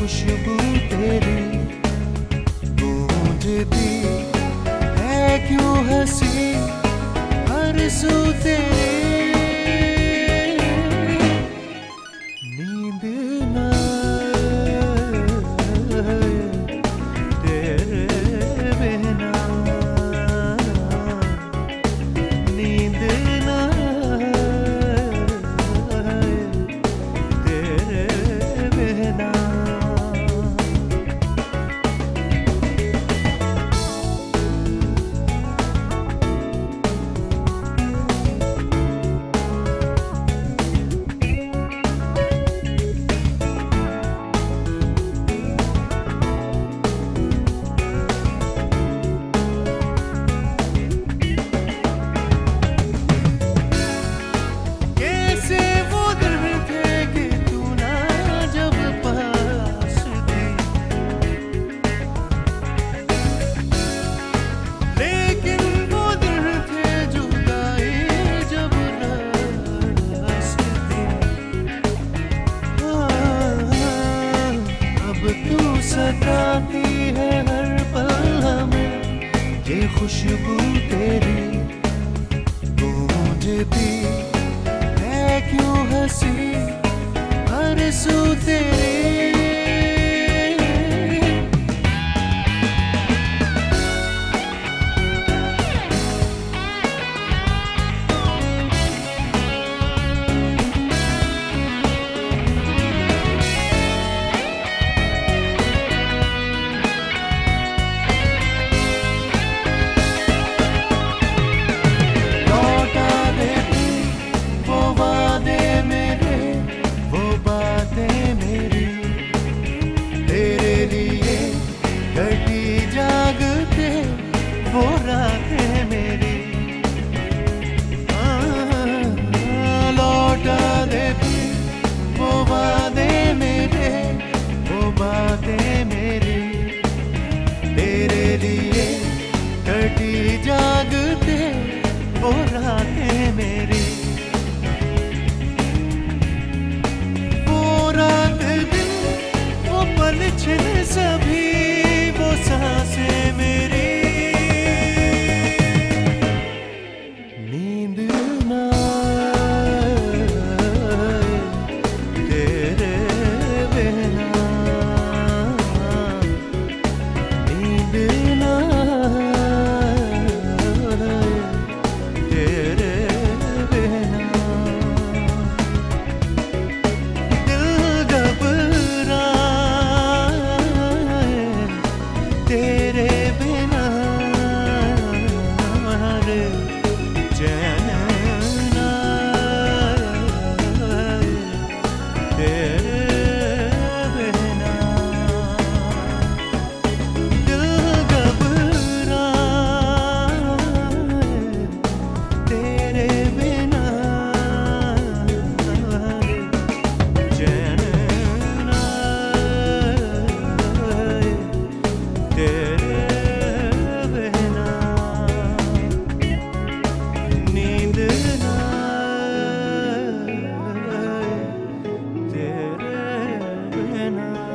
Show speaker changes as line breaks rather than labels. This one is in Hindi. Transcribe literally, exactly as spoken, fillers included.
खुशबू तेरी गूंजती है क्यों हंसी हर सू तेरी नींद ना आए तेरे बिना नींद ना आए तेरे बिना सताती है हर पल हमें ये खुशबू तेरी गूंजती है क्यों हंसी हर सू तेरी वो रातें मेरी लौटा दे वो वादे मेरे वो बातें मेरी तेरे लिए कटी जागते वो रातें मेरी वो रात दिन वो पल छिन सभी वो सांसें मेरी नींद ना आए तेरे बिना नींद ना आए तेरे बिना दिल घबराए तेरे बिना चैन ना आए तेरे बिना दिल घबराए तेरे बिना चैन ना आए तेरे बिना नींद ना आए तेरे बिना।